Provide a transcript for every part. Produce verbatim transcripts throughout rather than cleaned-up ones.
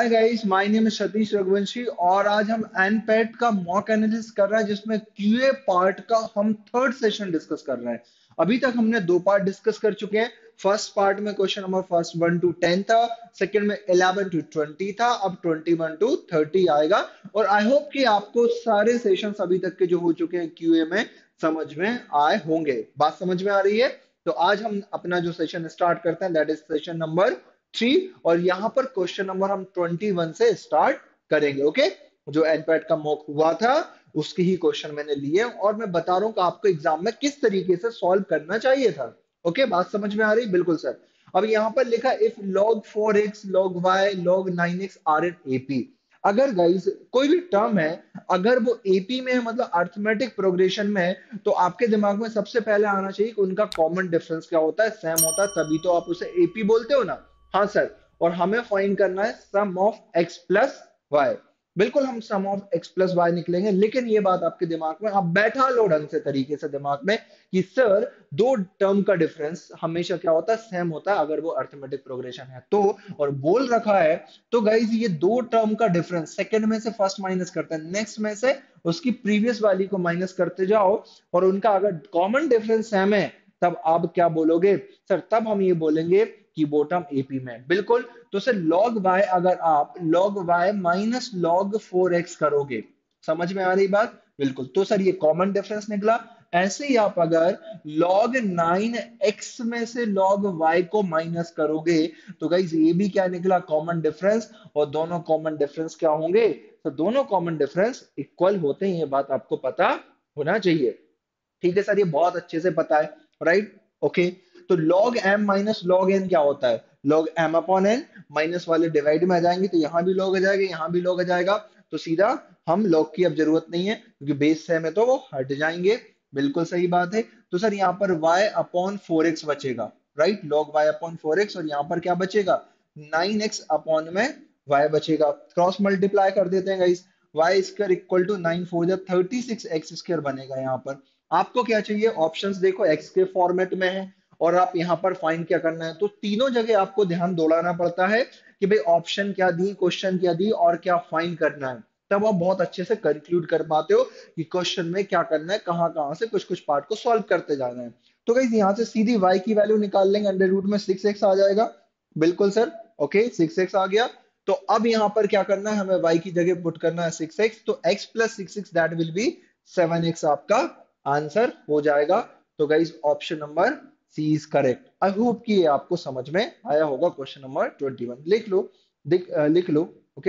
Hi guys, my name है सतीश रघुवंशी और आज हम एनपैट का मॉक एनालिसिस कर रहे हैं जिसमें क्यूए पार्ट का हम थर्ड सेशन डिस्कस कर रहे हैं। अभी तक हमने दो पार्ट डिस्कस कर चुके हैं। फर्स्ट पार्ट में question number first one to ten था, सेकंड में इलेवन टू ट्वेंटी था, अब ट्वेंटी वन टू थर्टी आएगा। और आई होप कि आपको सारे सेशंस अभी तक के जो हो चुके हैं क्यूए में समझ में आए होंगे। बात समझ में आ रही है? तो आज हम अपना जो सेशन स्टार्ट करते हैं that is session number three. और यहाँ पर क्वेश्चन नंबर हम ट्वेंटी वन से स्टार्ट करेंगे। ओके, जो एनपैट का मॉक हुआ था उसके ही क्वेश्चन मैंने लिए और मैं बता रहा हूँ कि आपको एग्जाम में किस तरीके से सॉल्व करना चाहिए था। ओके, बात समझ में आ रही? बिल्कुल सर। अब यहाँ पर लिखा if log four x log y log nine x are in AP. अगर गाइस कोई भी टर्म है, अगर वो एपी में है मतलब अर्थमेटिक प्रोग्रेशन में है, तो आपके दिमाग में सबसे पहले आना चाहिए कि उनका कॉमन डिफरेंस क्या होता है, सेम होता है, तभी तो आप उसे एपी बोलते हो ना। हाँ सर। और हमें फाइंड करना है sum of x plus y. बिल्कुल हम sum of x plus y निकलेंगे, लेकिन ये बात आपके दिमाग में आप बैठा लो ढंग से तरीके से दिमाग में कि सर दो टर्म का डिफरेंस हमेशा क्या होता है, सेम होता है अगर वो अर्थमेटिक प्रोग्रेशन है तो। और बोल रखा है तो गाइज ये दो टर्म का डिफरेंस सेकंड में से फर्स्ट माइनस करते हैं, नेक्स्ट में से उसकी प्रीवियस वाली को माइनस करते जाओ और उनका अगर कॉमन डिफरेंस सेम है तब आप क्या बोलोगे सर? तब हम ये बोलेंगे कि वो टर्म एपी में है। बिल्कुल। तो सर log y अगर आप log y minus log four x करोगे, समझ में आ रही बात? बिल्कुल। तो सर ये कॉमन डिफरेंस निकला। ऐसे ही आप अगर log नाइन एक्स में से log y को माइनस करोगे तो गाइस ये भी क्या निकला, कॉमन डिफरेंस। और दोनों कॉमन डिफरेंस क्या होंगे? तो दोनों कॉमन डिफरेंस इक्वल होते हैं, ये बात आपको पता होना चाहिए। ठीक है सर, ये बहुत अच्छे से पता है, राइट? ओके। तो log m minus log n क्या होता है? log m upon n, minus वाले डिवाइड में आ जाएंगे तो यहां भी log आ जाएगा, यहां भी log आ जाएगा। तो सीधा हम log की अब जरूरत नहीं है क्योंकि बेस सेम है तो वो हट जाएंगे। बिल्कुल सही बात है। तो सर यहाँ पर y अपॉन फोर एक्स बचेगा, right? log y upon four x और यहाँ पर क्या बचेगा? नाइन एक्स अपॉन में y बचेगा। क्रॉस मल्टीप्लाई कर देते हैं guys. Y square equal to nine four जब थर्टी सिक्स एक्स स्क्वायर बनेगा। यहाँ पर आपको क्या चाहिए? ऑप्शंस देखो एक्स के फॉर्मेट में है और आप यहाँ पर फाइंड क्या करना है, तो तीनों जगह आपको ध्यान दौड़ाना पड़ता है कि भाई ऑप्शन क्या दी, क्वेश्चन क्या दी और क्या फाइंड करना है। तब आप बहुत अच्छे से कंक्लूड कर पाते हो कि क्वेश्चन में क्या करना है, कहाँ कहाँ से कुछ कुछ पार्ट को सॉल्व करते जाना है। तो गाइस यहाँ से सीधी y की वैल्यू निकाल लेंगे, अंडर रूट में सिक्स एक्स आ जाएगा। बिल्कुल सर। ओके, सिक्स एक्स आ गया। तो अब यहाँ पर क्या करना है, हमें y की जगह पुट करना है सिक्स एक्स, तो x plus six x that will be seven x आपका आंसर हो जाएगा। तो guys option number C is correct. I hope कि ये आपको समझ में आया होगा। क्वेश्चन नंबर ट्वेंटी वन लिख लो, दिख, अ, लिख लो। Okay,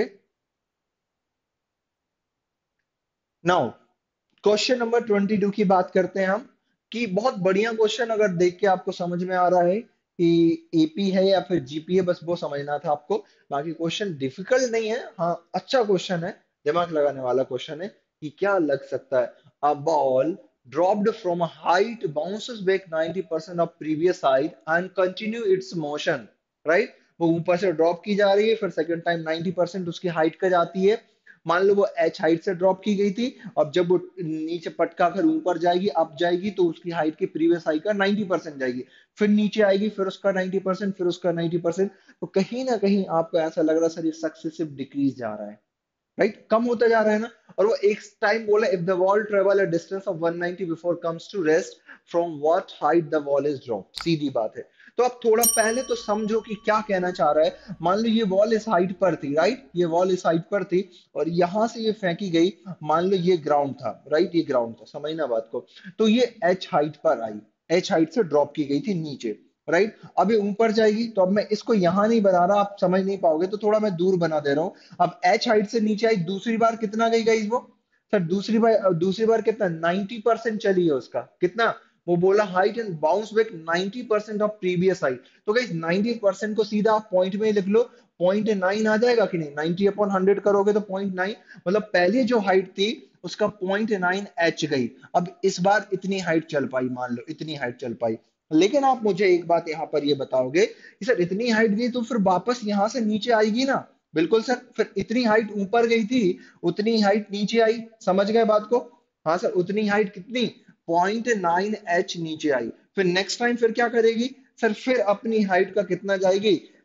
now question number twenty two की बात करते हैं हम कि बहुत बढ़िया क्वेश्चन, अगर देख के आपको समझ में आ रहा है कि एपी है या फिर जीपी है, बस वो समझना था आपको। बाकी क्वेश्चन डिफिकल्ट नहीं है, हाँ अच्छा क्वेश्चन है, दिमाग लगाने वाला क्वेश्चन है कि क्या लग सकता है। A ball dropped from a height bounces back ninety percent of previous height and continue its motion, right? वो ऊपर से ड्रॉप की जा रही है, फिर सेकंड टाइम नाइंटी परसेंट उसकी हाइट का जाती है। मान लो वो एच हाइट से ड्रॉप की गई थी, अब जब वो नीचे पटका कर ऊपर जाएगी, अप जाएगी, तो उसकी हाइट की प्रीवियस हाइट का नाइंटी परसेंट जाएगी, फिर नीचे आएगी, फिर उसका नाइंटी परसेंट, फिर उसका नाइंटी परसेंट। तो कहीं ना कहीं आपको ऐसा लग रहा है सर ये सक्सेसिव डिक्रीज जा रहा है, राइट? कम होता जा रहा है ना। और वो एक टाइम बोला if the ball travel a distance of one ninety before comes to rest from what height the ball is drop. सीधी बात है। तो अब थोड़ा पहले तो समझो कि क्या कहना चाह रहा है। मान लो ये वॉल इस हाइट पर थी, राइट? ये वॉल इस हाइट पर थी और यहां से ये फेंकी गई। मान लो ये ग्राउंड था, राइट? ये ग्राउंड था, समझना बात को। तो ये एच हाइट पर आई, एच हाइट से ड्रॉप की गई थी नीचे, राइट? अब ये ऊपर जाएगी, तो अब मैं इसको यहां नहीं बना रहा, आप समझ नहीं पाओगे तो थोड़ा मैं दूर बना दे रहा हूं। अब एच हाइट से नीचे आई, दूसरी बार कितना गई गाइस वो? सर दूसरी बार, दूसरी बार कितना? नाइंटी परसेंट चली है उसका। कितना? वो बोला height and bounce back ninety percent of previous height. तो गाइस नाइंटी परसेंट को सीधा आप पॉइंट में ही लिख लो, पॉइंट नाइन आ जाएगा कि नहीं? नाइंटी अपॉन हंड्रेड करोगे तो पॉइंट नाइन, मतलब पहले जो हाइट थी उसका पॉइंट नाइन एच गई। अब इस बार इतनी हाइट चल पाई, मान लो इतनी हाइट चल पाई। लेकिन आप मुझे एक बात यहाँ पर ये बताओगे कि सर इतनी हाइट गई तो फिर वापस यहां से नीचे आएगी ना? बिल्कुल सर। फिर इतनी हाइट ऊपर गई थी, उतनी हाइट नीचे आई, समझ गए बात को? हाँ सर, उतनी हाइट कितनी? पॉइंट नाइन एच नीचे आई। फिर नेक्स्ट टाइम फिर क्या करेगी सर? फिर अपनी हाइट का कितना जाएगी?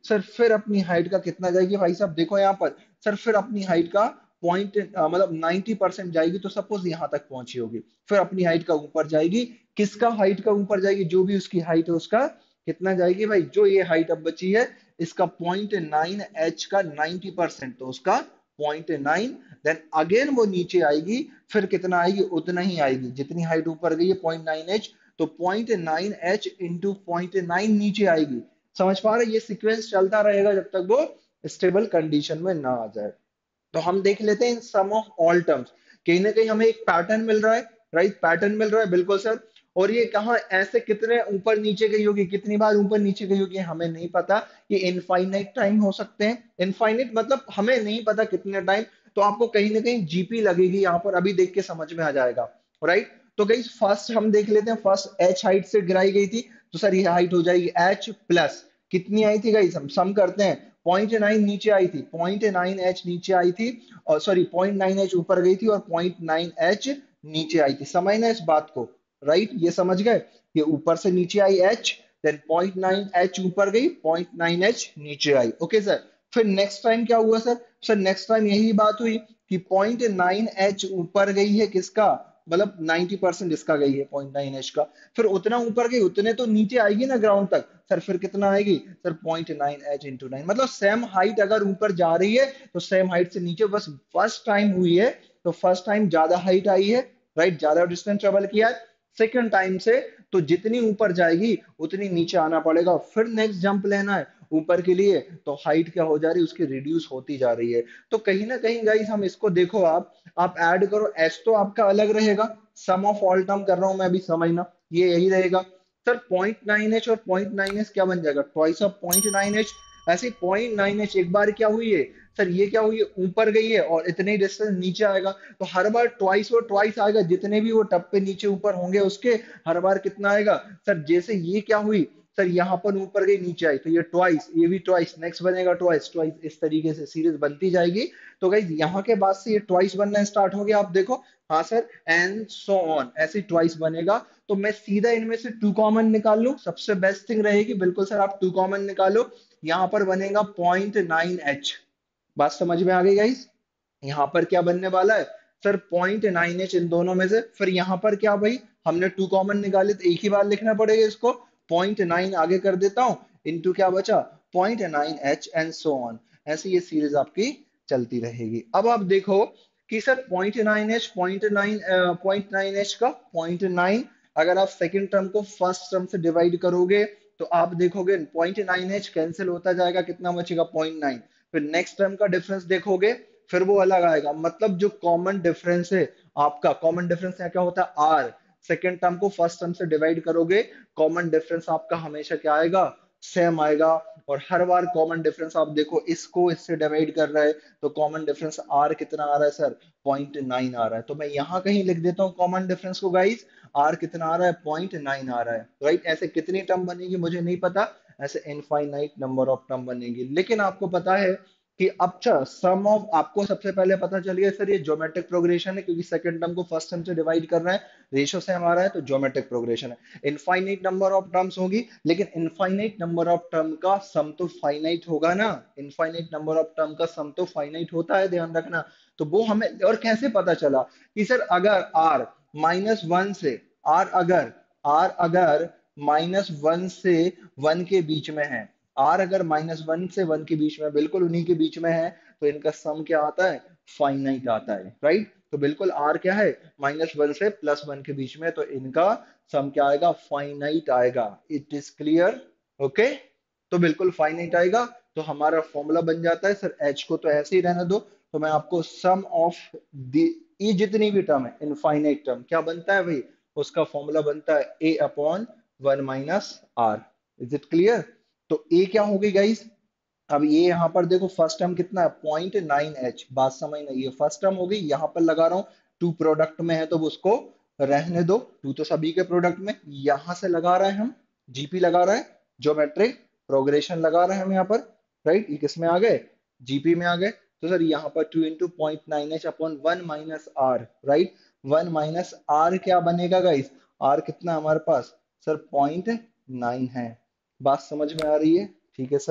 सर फिर अपनी हाइट का कितना जाएगी भाई साहब, देखो यहाँ पर सर फिर अपनी हाइट का पॉइंट मतलब नाइन्टी परसेंट जाएगी, तो सपोज यहाँ तक पहुंची होगी, फिर अपनी हाइट का ऊपर जाएगी, किसका हाइट का ऊपर जाएगी, जो भी उसकी हाइट है उसका कितना जाएगी भाई, जो ये हाइट अब बची है इसका पॉइंट नाइन एच का नाइन्टी परसेंट, तो उसका पॉइंट नाइन, देन अगेन वो नीचे आएगी, फिर कितना आएगी, उतना ही आएगी जितनी हाइट ऊपर गई है पॉइंट नाइन एच, तो point nine H into point nine नीचे आएगी। समझ पा रहे, ये सीक्वेंस चलता रहेगा जब तक वो स्टेबल कंडीशन में ना आ जाए। तो हम देख लेते हैं in sum of all terms, कहीं ना कहीं हमें एक पैटर्न मिल रहा है, राइट, पैटर्न मिल रहा है बिल्कुल सर। और ये कहाँ ऐसे कितने ऊपर नीचे गई होगी, कितनी बार ऊपर नीचे गई होगी हमें नहीं पता, ये इनफाइनाइट टाइम हो सकते हैं, इनफाइनाइट मतलब हमें नहीं पता कितने टाइम, तो आपको कहीं ना कहीं जीपी लगेगी यहाँ पर, अभी देख के समझ में आ जाएगा, राइट। तो गई फर्स्ट हम देख लेते हैं, फर्स्ट एच हाइट से गिराई गई थी, तो सर ये हाइट हो जाएगी एच प्लस, कितनी आई थी गाइस, हम सम करते हैं, पॉइंट नाइन नीचे आई थी, पॉइंट नाइन एच नीचे आई थी, और सॉरी पॉइंट नाइन एच ऊपर गई थी और पॉइंट नाइन एच नीचे आई थी, समझना इस बात को, राइट, ये समझ गए, ये ऊपर से नीचे आई H, then point nine H ऊपर गई, पॉइंट नाइन एच नीचे आई, ओके सर। फिर नेक्स्ट टाइम क्या हुआ सर, सर नेक्स्ट टाइम यही बात हुई कि पॉइंट नाइन एच ऊपर गई है किसका, मतलब नाइन्टी परसेंट इसका गई है पॉइंट नाइन एच का, फिर उतना ऊपर गई उतने तो नीचे आएगी ना ग्राउंड तक, सर फिर कितना आएगी, sir point nine H into nine, मतलब सेम हाइट अगर ऊपर जा रही है तो सेम हाइट से नीचे, बस फर्स्ट टाइम हुई है तो फर्स्ट टाइम ज्यादा हाइट आई है, राइट, ज्यादा डिस्टेंस ट्रेवल किया है, सेकंड टाइम से तो जितनी ऊपर जाएगी उतनी नीचे आना पड़ेगा, फिर नेक्स्ट जंप लेना है ऊपर के लिए, तो हाइट क्या हो जा रही है उसकी, रिड्यूस होती जा रही है। तो कहीं ना कहीं गाइस हम इसको देखो, आप आप ऐड करो, एच तो आपका अलग रहेगा, सम ऑफ ऑल टर्म कर रहा हूं मैं अभी, समझना ये यही रहेगा। सर पॉइंट नाइन एच और पॉइंट नाइन एच क्या बन जाएगा, twice of point nine H, ऐसे पॉइंट नाइन एच एक बार क्या हुई है सर, ये क्या हुई है ऊपर गई है और इतने डिस्टेंस नीचे आएगा, तो हर बार ट्वाइस और ट्वाइस आएगा, जितने भी वो टप्पे नीचे ऊपर होंगे उसके हर बार कितना आएगा सर, जैसे ये क्या हुई सर, यहाँ पर ऊपर गई नीचे आई, तो ये ट्वाइस, ये भी ट्वाइस, नेक्स्ट बनेगा ट्वाइस, ट्वाइस, इस तरीके से सीरीज बनती जाएगी। तो गाइज यहाँ के बाद से ये ट्वाइस बनना स्टार्ट हो गया, आप देखो, हाँ सर, एंड सो ऑन, ऐसे ट्वाइस बनेगा, तो मैं सीधा इनमें से टू कॉमन निकाल लूं, सबसे बेस्ट थिंग रहेगी, बिल्कुल सर आप टू कॉमन निकालो, यहाँ पर बनेगा पॉइंट नाइन एच, बात समझ में आ गई गाइस, यहाँ पर क्या बनने वाला है सर, पॉइंट नाइन एच इन दोनों में से, फिर यहाँ पर क्या भाई, हमने टू कॉमन निकाले तो एक ही बार लिखना पड़ेगा इसको, पॉइंट नाइन आगे कर देता हूँ, इनटू क्या बचा, point nine H and so on, ऐसे ये सीरीज आपकी चलती रहेगी। अब आप देखो कि sir point nine H, point nine point nine H का पॉइंट नाइन, अगर आप सेकेंड टर्म को फर्स्ट टर्म से डिवाइड करोगे तो आप देखोगे पॉइंट नाइन एच कैंसिल होता जाएगा, कितना बचेगा पॉइंट नाइन, फिर नेक्स्ट टर्म का डिफरेंस देखोगे फिर वो अलग आएगा, मतलब जो कॉमन डिफरेंस है आपका, कॉमन डिफरेंस यहाँ क्या होता है आर, सेकेंड टर्म को फर्स्ट टर्म से डिवाइड करोगे कॉमन डिफरेंस आपका हमेशा क्या आएगा, सेम आएगा, और हर बार कॉमन डिफरेंस आप देखो इसको इससे डिवाइड कर रहा है तो कॉमन डिफरेंस आर कितना आ रहा है सर, पॉइंट नाइन आ रहा है, तो मैं यहाँ कहीं लिख देता हूँ कॉमन डिफरेंस को गाइस, आर कितना आ रहा है, पॉइंट नाइन आ रहा है, राइट, ऐसे कितनी टर्म बनेगी मुझे नहीं पता, ऐसे इनफाइनाइट नंबर ऑफ टर्म बनेगी, लेकिन आपको पता है कि अच्छा सम ऑफ, आपको सबसे पहले पता चल गया सर ये ज्योमेट्रिक प्रोग्रेशन है, क्योंकि सेकंड टर्म को फर्स्ट टर्म से डिवाइड कर रहा है, रेशो से हमारा है तो ज्योमेट्रिक प्रोग्रेशन है, इनफाइनाइट नंबर ऑफ टर्म्स होगी, लेकिन इनफाइनाइट नंबर ऑफ टर्म का सम तो फाइनाइट होगा ना, इनफाइनाइट नंबर ऑफ टर्म का सम तो फाइनाइट होता है, ध्यान रखना। तो वो हमें, और कैसे पता चला कि सर अगर r माइनस वन से, r अगर r अगर माइनस वन से वन के बीच में है, आर अगर माइनस वन से वन के बीच में, बिल्कुल उन्हीं के बीच में है, तो इनका सम क्या आता है, फाइनाइट आता है, राइट, तो बिल्कुल आर क्या है, माइनस वन से प्लस वन के बीच में, तो इनका सम क्या आएगा, फाइनाइट आएगा, इट इज क्लियर, ओके, तो बिल्कुल फाइनाइट आएगा, तो हमारा फॉर्मूला बन जाता है सर, एच को तो ऐसे ही रहने दो, तो मैं आपको सम ऑफ दी, ये जितनी भी टर्म है इनफाइनाइट टर्म क्या बनता है भाई, उसका फॉर्मूला बनता है A upon one minus R, is it clear. तो ए क्या हो गई गाइस, अब ये यहाँ पर देखो फर्स्ट टर्म कितना है, पॉइंट नाइन एच, बात समझ नहीं, ये फर्स्ट टर्म हो गई, यहाँ पर लगा रहा हूँ टू प्रोडक्ट में है तो उसको रहने दो, टू तो सभी के प्रोडक्ट में, यहां से लगा रहे हैं हम, जीपी लगा रहे हैं, ज्योमेट्रिक प्रोग्रेशन लगा रहे हैं हम यहाँ पर, राइट, ये किस में आ गए, जीपी में आ गए, तो सर यहाँ पर two into point nine H upon one minus R, right, one minus R क्या बनेगा गाइस, आर कितना हमारे पास सर पॉइंट नाइन है, बात समझ में आ रही है, ठीक है सर।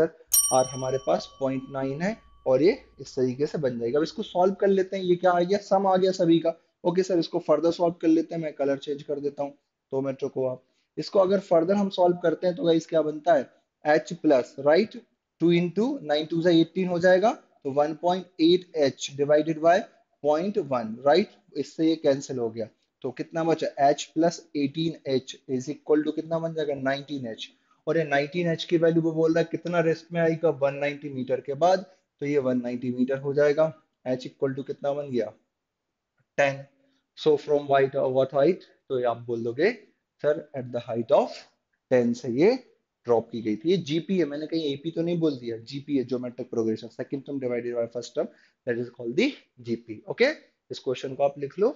आर हमारे पास पॉइंट नाइन है और ये इस तरीके से बन जाएगा। अब इसको सॉल्व कर लेते हैं। ये क्या आ गया, सम आ गया सभी का। ओके सर, इसको फर्दर सॉल्व कर लेते हैं। मैं कलर चेंज कर देता हूँ, दो मिनट रुको आप। इसको अगर फर्दर हम सॉल्व करते हैं तो गाइस क्या बनता है, H plus, right, two into nine two जा एटीन हो जाएगा, तो one point eight H divided by point one, right. इससे ये कैंसिल हो गया, तो कितना बचा, H plus eighteen H is equal to कितना बन जाएगा, नाइनटीन एच। और ये नाइनटीन एच की वैल्यू वो बोल रहा है कितना रेस्ट में आएगा, वन नाइनटी मीटर के बाद, तो ये वन नाइनटी मीटर हो जाएगा। एच इक्वल टू कितना बन गया, ten. So from white what height, तो ये आप बोल दोगे sir at the height of ten से ये ड्रॉप की गई थी। ये जीपी है, मैंने कहीं एपी तो नहीं बोल दिया, जीपी है, geometric progression, second term divided by first term, that is called the GP. Okay, इस क्वेश्चन को आप लिख लो।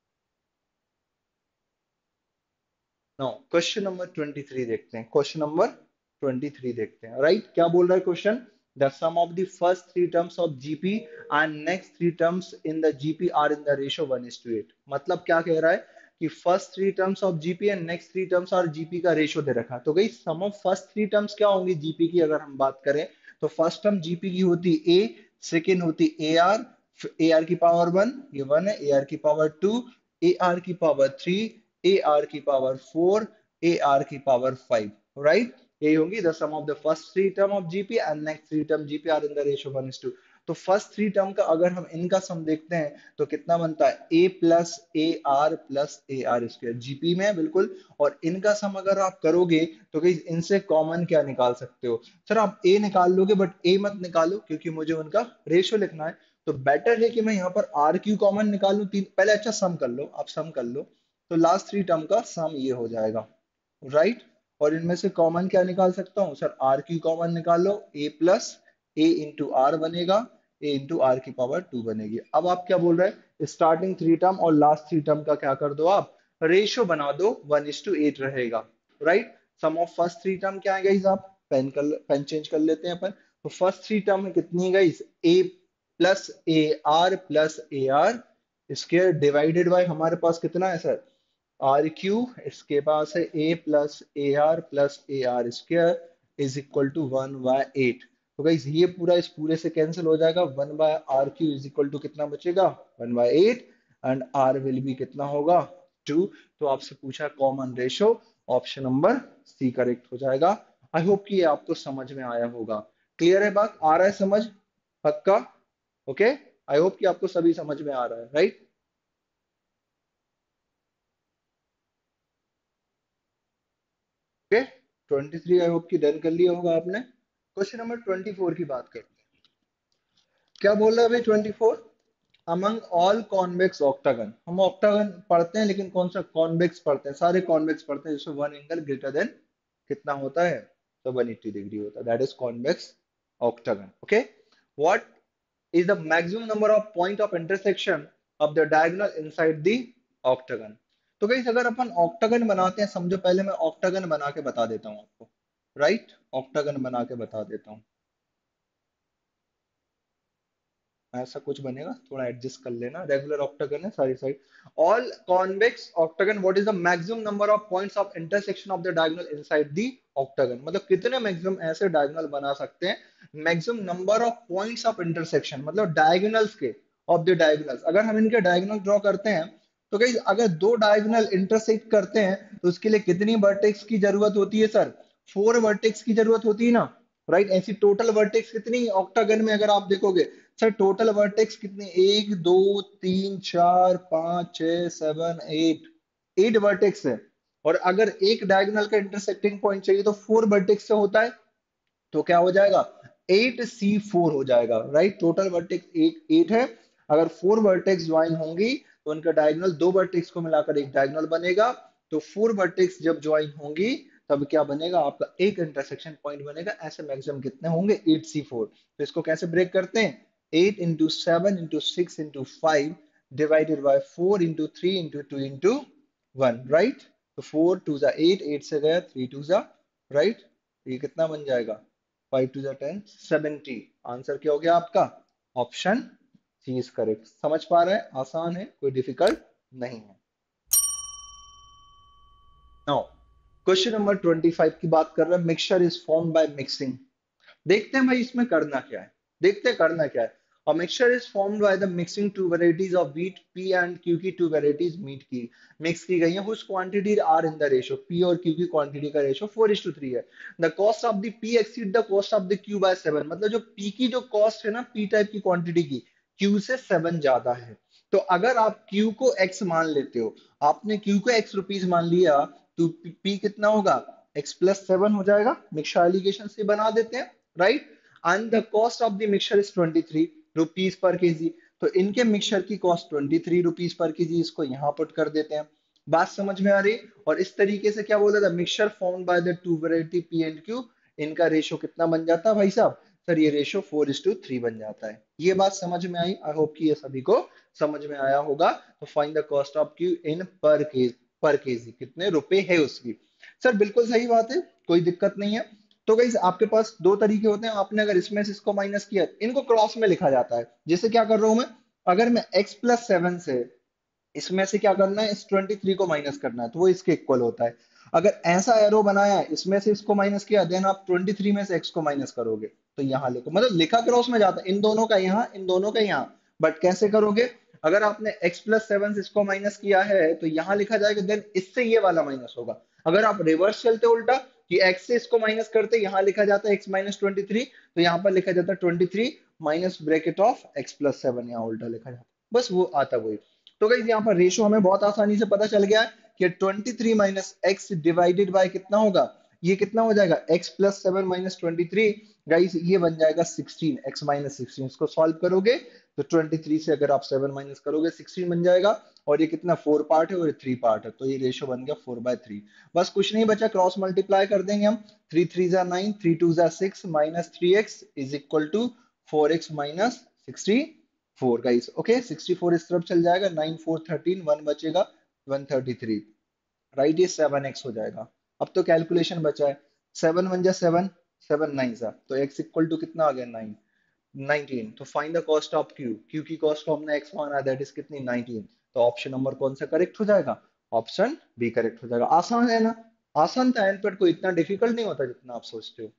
Now question number twenty three देखते हैं। क्वेश्चन नंबर ट्वेंटी थ्री देखते हैं, राइट। क्या बोल रहा है question, the sum of the first three terms of GP and next three terms in the GP are in the ratio one is to eight. मतलब क्या कह रहा है कि first three terms of GP and next three terms और GP का ratio दे रखा है। तो गई sum of first three terms क्या होंगी जीपी की, अगर हम बात करें तो फर्स्ट टर्म जीपी की होती ए, सेकेंड होती ए आर, ए आर की पावर वन, ये वन है, ए आर की पावर टू, ए आर की पावर थ्री, ए आर की पावर फोर, ए आर की पावर फाइव, राइट। यही होंगी the sum of the first three term of GP and next three term GP are in the ratio one is to. तो first three term का अगर हम इनका सम देखते हैं तो कितना बनता है, A plus A R plus A R square, GP में है बिल्कुल। और इनका सम अगर आप करोगे तो कहीं इनसे कॉमन क्या निकाल सकते हो, सर आप ए निकाल लोगे बट ए मत निकालो क्योंकि मुझे उनका रेशियो लिखना है। तो बेटर है कि मैं यहाँ पर आर क्यू कॉमन निकालूं, तीन पहले। अच्छा सम कर लो, आप सम कर लो, तो लास्ट थ्री टर्म का सम ये हो जाएगा, राइट। और इनमें से कॉमन क्या निकाल सकता हूँ सर, आर क्यू कॉमन निकालो, A plus A into R बनेगा, ए इंटू आर की पावर टू बनेगी। अब आप क्या बोल रहे हैं, स्टार्टिंग थ्री टर्म और लास्ट थ्री टर्म का क्या कर दो, आप रेशियो बना दो, वन इज टू एट रहेगा, right. Sum of first three term क्या है गाइस, आप पेन कर पेन चेंज कर लेते हैं अपन। तो फर्स्ट थ्री टर्म में कितनी है guys, A plus A R plus A R square divided by हमारे पास कितना है सर, आर क्यू। इसके पास है A plus A R plus A R square is equal to one by eight. तो गाइस ये पूरा इस पूरे से कैंसिल हो जाएगा, one by R Q is equal to कितना बचेगा, one by eight, and R will be कितना होगा, टू। तो आपसे पूछा common ratio, option number C correct हो जाएगा। आई होप कि ये आपको समझ में आया होगा। क्लियर है बात, आ रहा है समझ, पक्का, ओके। आई होप कि आपको सभी समझ में आ रहा है, right. Okay, twenty three I hope कि डन कर लिया होगा आपने। क्वेश्चन नंबर ट्वेंटी फोर की बात करते हैं। क्या बोल रहा है भाई twenty four, among all convex octagon. हम ऑक्टागन पढ़ते हैं लेकिन कौन सा कॉन्वेक्स पढ़ते हैं, सारे कॉन्वेक्स पढ़ते हैं जिसमें वन एंगल ग्रेटर देन कितना होता है, तो वन एटी डिग्री होता है, that is convex octagon. Okay, what is the maximum number of point of intersection of the diagonal inside the octagon। तो गाइस अगर अपन ऑक्टागन बनाते हैं, समझो पहले मैं ऑक्टागन बना के बता देता हूं आपको, राइट। ऑक्टागन बना के बता देता हूं, ऐसा कुछ बनेगा, थोड़ा एडजस्ट कर लेना। रेगुलर ऑक्टागन है सारी side. All convex octagon, what is the maximum number of points of intersection of the diagonal inside the octagon. मतलब कितने मैक्सिमम ऐसे डायगोनल बना सकते हैं, maximum number of points of intersection, मतलब डायगोनल्स के, ऑफ द डायगोनल्स। अगर हम इनके डायगोनल ड्रॉ करते हैं तो कहीं अगर दो डायगोनल इंटरसेक्ट करते हैं तो उसके लिए कितनी वर्टेक्स की जरूरत होती है सर, फोर वर्टेक्स की जरूरत होती है ना, राइट। ऐसी टोटल वर्टेक्स कितनी ऑक्टागन में अगर आप देखोगे सर, टोटल वर्टेक्स कितने, एक दो तीन चार पांच छह सेवन एट, एट वर्टेक्स है। और अगर एक डायगोनल का इंटरसेक्टिंग पॉइंट चाहिए तो फोर वर्टेक्स से होता है, तो क्या हो जाएगा, एट सी फोर हो जाएगा, right. Total vertex eight eight है, अगर फोर वर्टेक्स ज्वाइन होंगी तो उनका डायगोनल, दो वर्टेक्स को मिलाकर एक डायगोनल बनेगा। तो फोर वर्टेक्स जब ज्वाइन होंगी तब क्या बनेगा, आपका एक इंटरसेक्शन पॉइंट बनेगा। ऐसे मैक्सिमम कितने होंगे, एट सी फोर। तो इसको कैसे ब्रेक करते हैं, eight into seven into six into five divided by four into three into two into one, right. तो फोर टू जा एट, एट से गया थ्री टू जा, राइट। ये कितना बन जाएगा, फाइव टू जा टेन, सेवेंटी। आंसर क्या हो गया आपका, ऑप्शन सी इज करेक्ट। समझ पा रहे हैं, आसान है, कोई डिफिकल्ट नहीं है। Now question number twenty five की बात कर रहे हैं, mixture is form by mixing. देखते हैं भाई इसमें करना क्या है, देखते हैं करना क्या है। A mixture is formed by the mixing two varieties of wheat P and Q की two varieties मीट की मिक्स की गई है, whose quantity are in the ratio P और Q की क्वांटिटी का ratio four is to three है। The cost of the P exceed the cost of the Q by seven, मतलब जो P की जो कॉस्ट है ना P टाइप की क्वांटिटी की Q से सेवन ज्यादा है। तो अगर आप Q को X मान लेते हो, आपने Q को X रुपीज मान लिया, तो P कितना होगा, X प्लस सेवन हो जाएगा। मिक्सर एलिगेशन से बना देते हैं, right. And the cost of the mixture is twenty three rupees per KG. तो इनके मिक्सचर की cost twenty three rupees per KG, इसको यहाँ पुट कर देते हैं। बात समझ में आ रही। और इस तरीके से क्या बोला था, mixture formed by the two variety P and Q, इनका रेशियो कितना बन जाता है भाई साहब, सर ये ratio four is to three बन जाता है। ये बात समझ में आई, आई होप कि ये सभी को समझ में आया होगा। तो find the cost of Q in per K पर केजी, कितने रुपए है उसकी। सर बिल्कुल सही बात है, कोई दिक्कत नहीं है। तो गाइस आपके पास दो तरीके होते हैं, आपने अगर इसमें से इसको माइनस किया, इनको क्रॉस में लिखा जाता है। जैसे क्या कर रहा हूं मैं, अगर मैं x प्लस सेवन से इसमें से क्या करना है, इस ट्वेंटी थ्री को माइनस करना है, तो वो इसके इक्वल होता है। अगर ऐसा एरो बनाया, इसमें से इसको माइनस किया, देन आप ट्वेंटी थ्री में से x को माइनस करोगे, तो यहाँ लिखो, मतलब लिखा क्रॉस में जाता है, इन दोनों का यहाँ, इन दोनों का यहाँ। बट कैसे करोगे, अगर आपने x प्लस सेवन से इसको माइनस किया है, तो यहाँ लिखा जाएगा, देन इससे ये वाला माइनस होगा। अगर आप रिवर्स चलते उल्टा, कि x से इसको माइनस करते, यहाँ लिखा जाता है x माइनस ट्वेंटी थ्री, तो यहाँ पर लिखा जाता है twenty three minus bracket of x plus seven, यहाँ उल्टा लिखा जाता है, बस वो आता वही। तो गाइस यहाँ पर रेशियो हमें बहुत आसानी से पता चल गया है कि twenty three minus X divided by कितना होगा, ये कितना हो जाएगा, x plus seven minus twenty three, guys ये बन जाएगा सिक्सटीन, x माइनस सिक्सटीन। इसको सॉल्व करोगे तो ट्वेंटी थ्री से अगर आप सेवन माइनस करोगे सिक्सटीन बन जाएगा। और ये कितना, फोर पार्ट है और ये थ्री पार्ट है, तो ये रेशियो बन गया फोर बाय थ्री। बस कुछ नहीं बचा, क्रॉस मल्टीप्लाई कर देंगे हम। थ्री थ्री जा नाइन, थ्री टू जा six, minus three X is equal to four X minus sixty four. Guys okay, sixty four इस तरफ चल जाएगा, नाइन फोर थर्टीन, वन बचेगा वन थर्टी थ्री, राइट। ये सेवन एक्स हो जाएगा। अब तो कैलकुलेशन बचा है, सेवन वन जा सेवन, सेवन नाइन जा, तो x इक्वल टू कितना आ गया, नाइन, नाइनटीन। तो find the cost of q, q की कॉस्ट को हमने x माना, दैट इज कितनी, नाइनटीन। तो ऑप्शन नंबर कौन सा करेक्ट हो जाएगा, ऑप्शन बी करेक्ट हो जाएगा। आसान है ना, आसान था, एनपीटीईएल कोई इतना डिफिकल्ट नहीं होता जितना आप सोचते हो।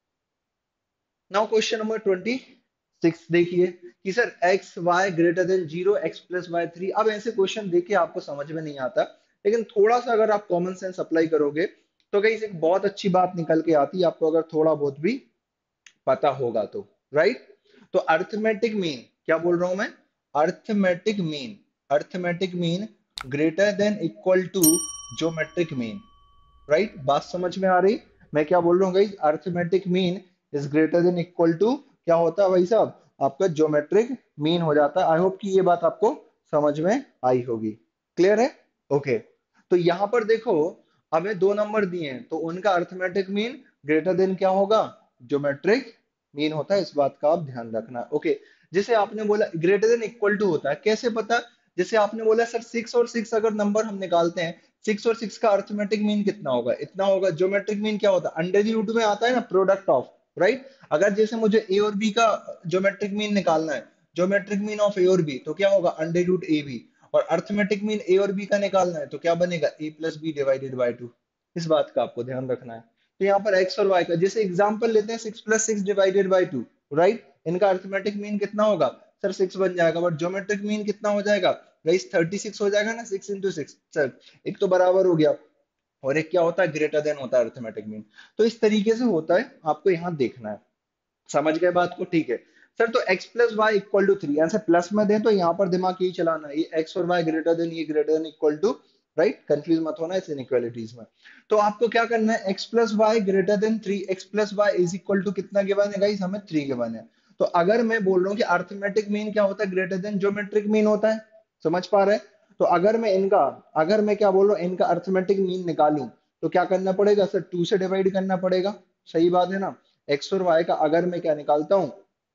Now question number twenty six देखिए, कि sir X Y greater than zero, X plus Y three. अब ऐसे क्वेश्चन देखिए आपको समझ में नहीं आता, लेकिन थोड़ा सा अगर आप कॉमन सेंस अप्लाई करोगे, तो कहीं एक बहुत अच्छी बात निकल के आती है आपको, अगर थोड़ा बहुत भी पता होगा तो, राइट। तो अर्थमेटिक मीन, क्या बोल रहा हूं मैं, arithmetic mean, arithmetic mean greater than equal to geometric mean, right. बात समझ में आ रही, मैं क्या बोल रहा हूँ guys, arithmetic mean is greater than equal to क्या होता है भाई साहब, आपका ज्योमेट्रिक मीन हो जाता है। आई होप कि ये बात आपको समझ में आई होगी, क्लियर है, ओके। तो यहां पर देखो, हमें दो नंबर दिए हैं, तो उनका अर्थमेटिक मीन ग्रेटर देन क्या होगा, ज्योमेट्रिक मीन होता है, इस बात का आप ध्यान रखना, ओके। जैसे आपने बोला ग्रेटर देन इक्वल टू होता है, कैसे पता, जैसे आपने बोला सर सिक्स और सिक्स अगर नंबर हम निकालते हैं, सिक्स और सिक्स का अर्थमेटिक मीन कितना होगा, इतना होगा। ज्योमेट्रिक मीन क्या होता है, अंडर द रूट में आता है ना, प्रोडक्ट ऑफ, राइट। अगर जैसे मुझे ए और बी का ज्योमेट्रिक मीन निकालना है, ज्योमेट्रिक मीन ऑफ ए और बी, तो क्या होगा, अंडर रूट ए बी। और अर्थमेटिक मीन ए और बी का निकालना है, तो क्या बनेगा, A plus B divided by two. इस बात का आपको ध्यान रखना है। तो यहाँ पर एक्स और वाई का जैसे एग्जाम्पल लेते हैं, six plus six divided by two, right. इनका अर्थमेटिक मीन कितना होगा, सर सिक्स बन जाएगा, बट ज्योमेट्रिक मीन कितना हो जाएगा, गाइस थर्टी सिक्स हो जाएगा ना, सिक्स इंटू सिक्स, सर एक तो बराबर हो गया, और एक क्या होता है, ग्रेटर देन होता है अर्थमेटिक मीन। तो इस तरीके से होता है, आपको यहाँ देखना है। समझ गए बात को, ठीक है। सर तो x plus Y equal to three, ऐसे प्लस में दें तो यहाँ पर दिमाग यही चलाना है, ये x और y ग्रेटर देन, ये greater than equal to, right. Confuse मत होना इस इनइक्वालिटीज में। तो आपको क्या करना है, x plus Y greater than three, X plus Y is equal to कितना गिवन है गाइस, हमें थ्री गिवन है। तो अगर मैं बोल रहा हूँ कि अर्थमेटिक मीन क्या होता है, ग्रेटर देन ज्योमेट्रिक मीन होता है, समझ पा रहे हैं। तो अगर मैं इनका, अगर मैं क्या बोल रहा हूँ, इनका अर्थमेटिक मीन निकालूं, तो क्या करना पड़ेगा सर, टू से डिवाइड करना पड़ेगा, सही बात है ना। एक्स और वाई का अगर मैं क्या निकालता हूं,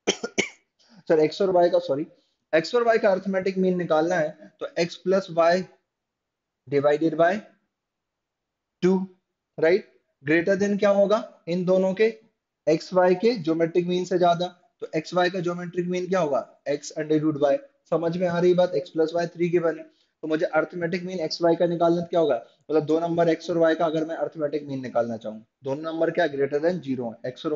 सर एक्स और वाई का, सॉरी, एक्स और वाई का अर्थमेटिक मीन निकालना है, तो X plus Y divided by two, right. Greater than क्या होगा, इन दोनों के, एक्स वाई के ज्योमेट्रिक मीन से ज्यादा। तो एक्स वाई का ज्योमेट्रिक मीन क्या होगा, एक्स अंडर रूट वाई। समझ में आ रही बात, एक्स प्लस वाई थ्री की बने, तो मुझे अर्थमेटिक मीन एक्स वाई का निकालना तो क्या होगा, मतलब दो नंबर एक्स और वाई का अगर मैं अर्थमेटिक मीन निकालना चाहूँ, दोनों नंबर क्या ग्रेटर देन जीरो है, एक्स और वाई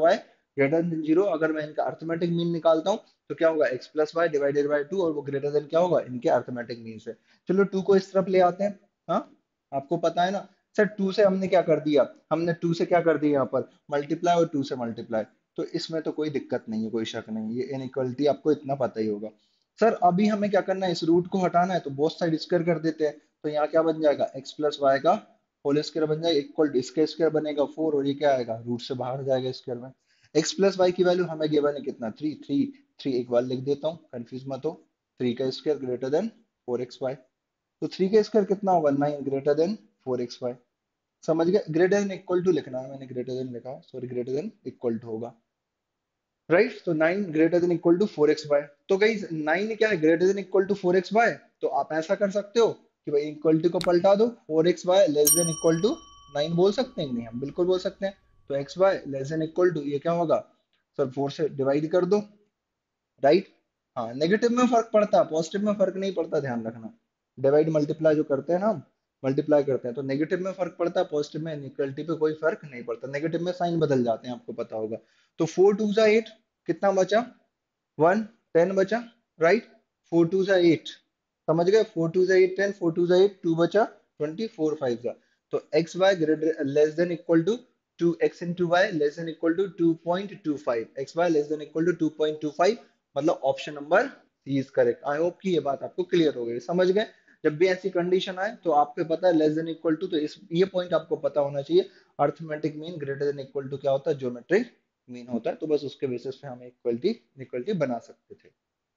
ग्रेटर देन जीरो, अगर मैं इनका अर्थमेटिक मीन निकालता हूँ तो क्या होगा, X plus Y divided by two, और वो ग्रेटर देन क्या होगा, इनके अर्थमेटिक मीन से। चलो टू को इस तरफ ले आते हैं। हाँ, आपको पता है ना सर, टू से हमने क्या कर दिया, हमने टू से क्या कर दिया यहाँ पर मल्टीप्लाई, और टू से मल्टीप्लाई, तो इसमें तो कोई दिक्कत नहीं है, कोई शक नहीं, ये इनइक्वलिटी आपको इतना पता ही होगा। सर अभी हमें क्या करना है, इस रूट को हटाना है, तो बोथ साइड स्क्वायर कर देते हैं। तो यहाँ क्या बन जाएगा, एक्स प्लस वाई का होल स्क्वायर बन जाएगा, इक्वल टू इसका स्क्वायर बनेगा फोर, और ये क्या आएगा, रूट से बाहर जाएगा स्क्वायर में। एक्स प्लस वाई की वैल्यू हमें गिवन है कितना, थ्री थ्री थ्री, एक बार लिख देता हूँ कंफ्यूज मत हो। थ्री का square greater than four X Y, तो थ्री का स्क्वायर कितना होगा, nine greater than four X Y. समझ गए, ग्रेटर देन इक्वल टू लिखना है, मैंने ग्रेटर देन लिखा, sorry, greater than equal to होगा, राइट। तो nine greater than equal to four X Y, तो गाइस नाइन क्या है, greater than equal to four X Y. तो आप ऐसा कर सकते हो कि भाई इक्वलिटी को पलटा दो, four X Y less than equal to nine बोल सकते हैं, नहीं हम बिल्कुल बोल सकते हैं। तो X Y less than equal to ये क्या होगा सर, फोर से डिवाइड कर दो, राइट। हाँ, नेगेटिव में फर्क पड़ता है, पॉजिटिव में फर्क नहीं पड़ता, ध्यान रखना। डिवाइड मल्टीप्लाई जो करते हैं ना हम, मल्टीप्लाई करते हैं तो नेगेटिव में फर्क पड़ता है, पॉजिटिव में इक्वलिटी पे कोई फर्क नहीं पड़ता, नेगेटिव में साइन बदल जाते हैं, आपको पता होगा। तो फोर टू जा एट, कितना बचा, वन, टेन बचा, राइट। फोर टू जा एट, समझ गए, फोर टू जा एट टेन, फोर टू जा एट, टू बचा ट्वेंटी, फोर फाइव जा, तो X Y greater less than equal to two X into Y less than equal to two point two five, X Y less than equal to two point two five, मतलब option number C is correct. I hope कि ये बात आपको clear हो गई, समझ गए। जब भी ऐसी कंडीशन आए तो आपको पता है लेस देन इक्वल टू, तो इस ये पॉइंट आपको पता होना चाहिए, arithmetic mean greater than equal to क्या होता है, ज्योमेट्रिक मीन होता है, तो बस उसके बेसिस पे हम इक्वलिटी इक्वलिटी बना सकते थे।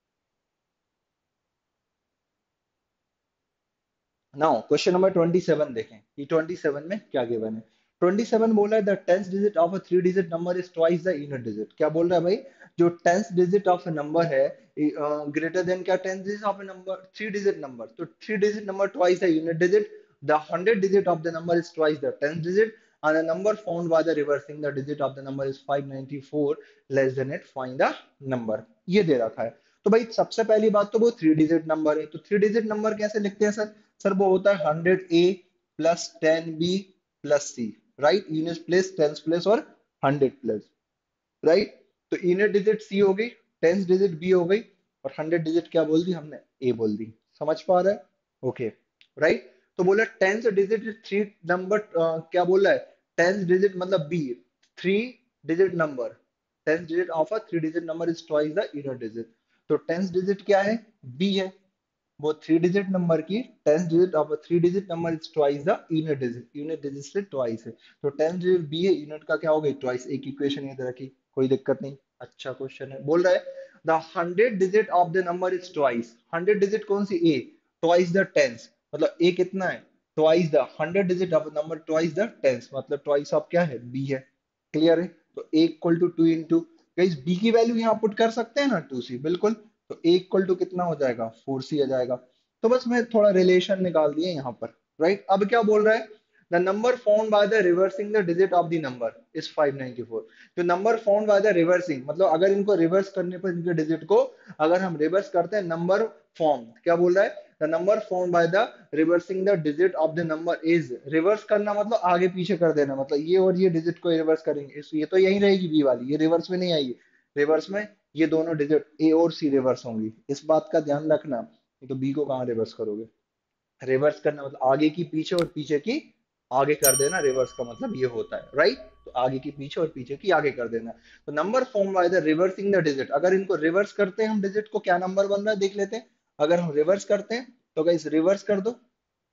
Now question number twenty seven देखें कि ट्वेंटी सेवन में क्या गिवन है। ट्वेंटी सेवन बोला है the tenth digit of a three digit number is twice the unit digit. क्या बोल रहा है भाई, जो tenth digit of a number है ग्रेटर देन क्या, tenth digit of a number, three digit number, तो three digit number twice the unit digit, the hundred digit of the number is twice the tenth digit, and a number found by the reversing the digit of the number is five ninety four, less than it find the number। ये दे रखा है। तो भाई सबसे पहली बात तो वो थ्री डिजिट नंबर है, तो थ्री डिजिट नंबर कैसे लिखते हैं सर, सर वो होता है hundred A plus ten B plus C, right, unit place, tens place और हंड्रेड प्लेस, राइट। तो यूनिट डिजिट सी हो गई, टेंस डिजिट बी हो गई, और हंड्रेड डिजिट क्या बोल दी हमने, ए बोल दी। समझ पा रहे हैं, ओके, राइट। तो बोला टेंस डिजिट थ्री नंबर, क्या बोला है, टेंस डिजिट मतलब B, three digit number, tens digit of a three digit number is twice the unit digit. तो टेंस डिजिट क्या है, बी है, वो थ्री डिजिट नंबर की tenth digit of three digit number is twice the unit digit, unit digit से twice है, तो tenth digit B है, यूनिट का क्या हो गई ट्वाइस, एक इक्वेशन ये रखी, कोई दिक्कत नहीं। अच्छा क्वेश्चन है, बोल रहा है the hundred digit of the number is twice, hundred digit कौन सी, ए, ट्वाइस द टेंस, मतलब ए कितना है, twice the hundred digit of number, twice the tens, मतलब ट्वाइस ऑफ क्या है, बी है, क्लियर है। तो A equal to two into, B की वैल्यू यहाँ पुट कर सकते हैं ना, टू सी, बिल्कुल। तो ए इक्वल टू कितना हो जाएगा, फोर सी आ जाएगा। तो बस मैं थोड़ा रिलेशन निकाल दिए यहाँ पर, राइट। अब क्या बोल रहा है, the number found by the reversing the digit of the number is five ninety four. जो number found by the reversing, मतलब अगर इनको रिवर्स करने पर इनके डिजिट को अगर हम रिवर्स करते हैं, नंबर फॉर्म, क्या बोल रहा है, the number found by the reversing the digit of the number is, reverse करना मतलब आगे पीछे कर देना, मतलब ये और ये डिजिट को रिवर्स करेंगे, इस ये तो यही रहेगी बी वाली, ये रिवर्स में नहीं आएगी, रिवर्स में ये दोनों डिजिट ए और सी रिवर्स होंगी, इस बात का ध्यान रखना। नहीं तो बी को कहाँ रिवर्स करोगे, रिवर्स करना मतलब आगे की पीछे और पीछे की आगे कर देना, रिवर्स का मतलब ये होता है, राइट। तो आगे की पीछे और पीछे की आगे कर देना। तो number form by the reversing the digit, अगर इनको रिवर्स करते हैं हम डिजिट को, क्या नंबर बन रहा है देख लेते हैं। अगर हम रिवर्स करते हैं तो गाइस रिवर्स कर दो,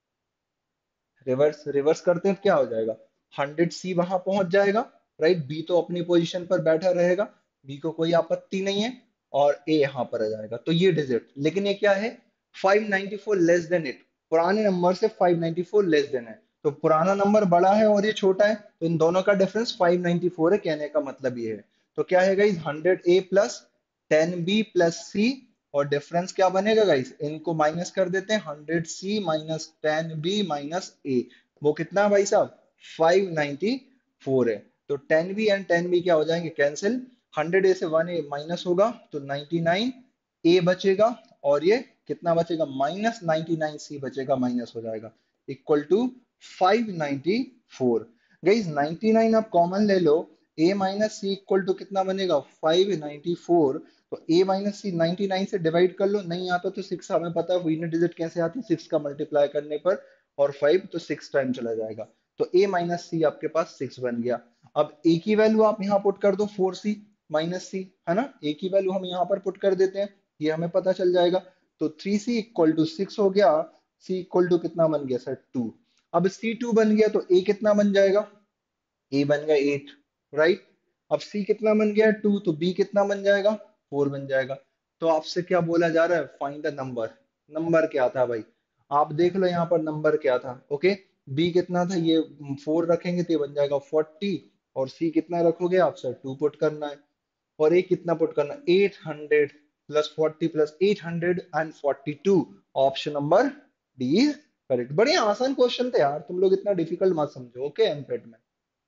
रिवर्स रिवर्स करते हैं तो क्या हो जाएगा, हंड्रेड सी वहां पहुंच जाएगा, राइट, बी तो अपनी पोजीशन पर बैठा रहेगा, बी को कोई आपत्ति नहीं है, और ए यहां पर आ जाएगा, तो ये डिजिट, लेकिन ये क्या है, five ninety four less than it, पुराने नंबर से five ninety four less than है, तो पुराना नंबर बड़ा है और ये छोटा है, तो इन दोनों का डिफरेंस फाइव नाइंटी फोर है, कहने का मतलब ये है। तो क्या है guys, hundred A plus ten B plus C, और डिफरेंस क्या बनेगा गाइस, इनको माइनस कर देते हैं, hundred C minus ten B minus A, वो कितना है भाई साहब, फाइव नाइंटी फोर है। तो ten B and ten B क्या हो जाएंगे, कैंसिल, हंड्रेड ए से वन ए माइनस होगा तो नाइंटी नाइन ए बचेगा, और ये कितना बचेगा, माइनस नाइंटी नाइन सी बचेगा, माइनस हो जाएगा, equal to five ninety four. Guys ninety nine आप कॉमन ले लो, A minus C equal to कितना बनेगा, फाइव नाइनटी फोर। तो A minus C ninety nine से डिवाइड कर लो, नहीं आता तो सिक्स, हमें पता है यूनिट डिजिट कैसे आती है, सिक्स का मल्टीप्लाई करने पर, और फाइव तो सिक्स टाइम चला जाएगा। तो ए माइनस सी आपके पास सिक्स बन गया। अब ए की वैल्यू आप यहाँ पुट कर दो, फोर सी माइनस सी, है ना, ए की वैल्यू हम यहाँ पर पुट कर देते हैं, ये हमें पता चल जाएगा। तो three C equal to six हो गया, सी इक्वल टू कितना बन गया सर, टू। अब सी टू बन गया तो ए कितना बन जाएगा, ए बन गया एट, राइट। अब सी कितना बन गया, टू, तो बी कितना बन जाएगा, फोर बन जाएगा। तो आपसे क्या बोला जा रहा है, फाइंड द नंबर। नंबर क्या था भाई, आप देख लो यहाँ पर नंबर क्या था, ओके। बी कितना था, ये फोर रखेंगे तो ये बन जाएगा फोर्टी, और सी कितना रखोगे आप सर, टू पुट करना है, और ए कितना पुट करना है, eight hundred plus forty plus eight hundred and forty two. Option number D is correct. बढ़िया आसान क्वेश्चन थे यार, तुम लोग इतना डिफिकल्ट मत समझो, ओके एमपेट में।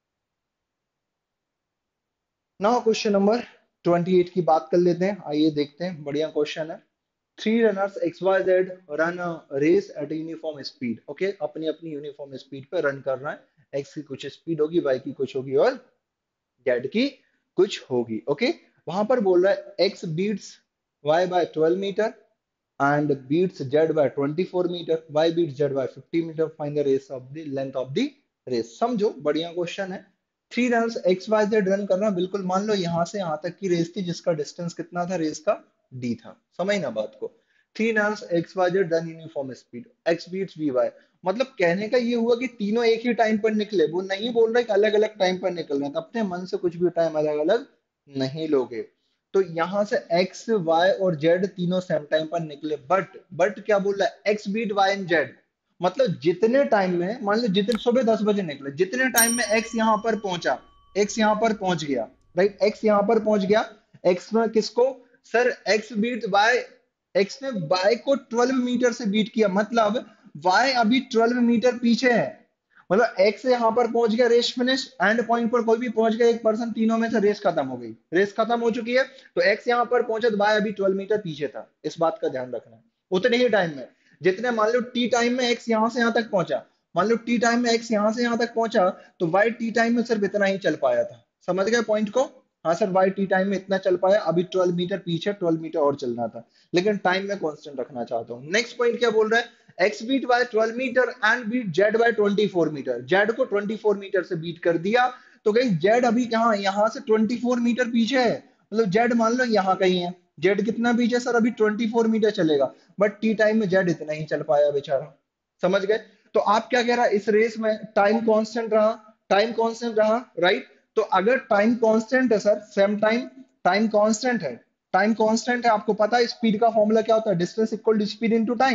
Now question number twenty eight की बात कर लेते हैं, आइए देखते हैं, बढ़िया क्वेश्चन है। Three runners X Y Z run a race at uniform speed, okay, अपनी अपनी यूनिफॉर्म स्पीड पे रन कर रहा है। एक्स की कुछ स्पीड होगी, वाई की कुछ होगी, और जेड की कुछ होगी, ओके। वहां पर बोल रहा है X beats Y by twelve metre and beats Z by twenty four metre, Y beats Z by fifty metre, find the race of the length of the race। समझो, बढ़िया क्वेश्चन है। Three runners X Y Z run करना, बिल्कुल मान लो यहाँ से यहाँ तक की रेस थी, जिसका डिस्टेंस कितना था रेस का, डी था, समझ ना बात को। Three runners X Y Z run uniform speed, X beats V Y, मतलब कहने का ये हुआ कि तीनों एक ही टाइम पर निकले, वो नहीं बोल रहे कि अलग अलग टाइम पर निकल रहे हैं, तो अपने मन से कुछ भी टाइम अलग अलग नहीं लोगे। तो यहां से एक्स वाई और जेड तीनों सेम टाइम पर निकले, बट बट क्या बोल रहा है, X beat Y and Z, मतलब जितने टाइम में, मान लो जितने सुबह दस बजे निकले, जितने टाइम में एक्स यहां पर पहुंचा, एक्स यहां पर पहुंच गया, राइट, एक्स यहां पर पहुंच गया। एक्स में किसको, sir X beat Y, X ने वाई को ट्वेल्व मीटर से बीट किया, मतलब वाई अभी ट्वेल्व मीटर पीछे है। मतलब एक्स यहाँ पर पहुंच गया, रेस फिनिश, एंड पॉइंट पर कोई भी पहुंच गया एक पर्सन, तीनों में से रेस खत्म हो गई, रेस खत्म हो चुकी है। तो एक्स यहाँ पर पहुंचा तो वाई अभी ट्वेल्व मीटर पीछे था, इस बात का ध्यान रखना है। उतने ही टाइम में, जितने मान लो टी टाइम में एक्स यहाँ से यहाँ तक पहुंचा, मान लो टी टाइम में एक्स यहाँ से यहाँ तक पहुंचा, तो वाई टी टाइम में सिर्फ इतना ही चल पाया था। समझ गए पॉइंट को, हाँ सर वाई टी टाइम में इतना चल पाया, अभी ट्वेल्व मीटर पीछे, ट्वेल्व मीटर और चलना था, लेकिन टाइम में कांस्टेंट रखना चाहता हूँ। नेक्स्ट पॉइंट क्या बोल रहा है, X beat by twelve metre and beat Z by twenty four metre, Z को ट्वेंटी फोर मीटर से बीट कर दिया। तो कहीं जेड अभी कहाँ, यहाँ से ट्वेंटी फोर मीटर पीछे है, मतलब जेड मान लो यहाँ कहीं है। जेड कितना पीछे सर, अभी ट्वेंटी फोर मीटर चलेगा, बट टी टाइम में जेड इतना ही चल पाया बेचारा। समझ गए। तो आप क्या कह रहा है, इस रेस में टाइम कांस्टेंट रहा, टाइम कांस्टेंट रहा, राइट। तो अगर टाइम कांस्टेंट है sir, same time, time constant है, टाइम कांस्टेंट है, आपको पता है स्पीड का फॉर्मूला क्या होता है, distance equal to speed into time.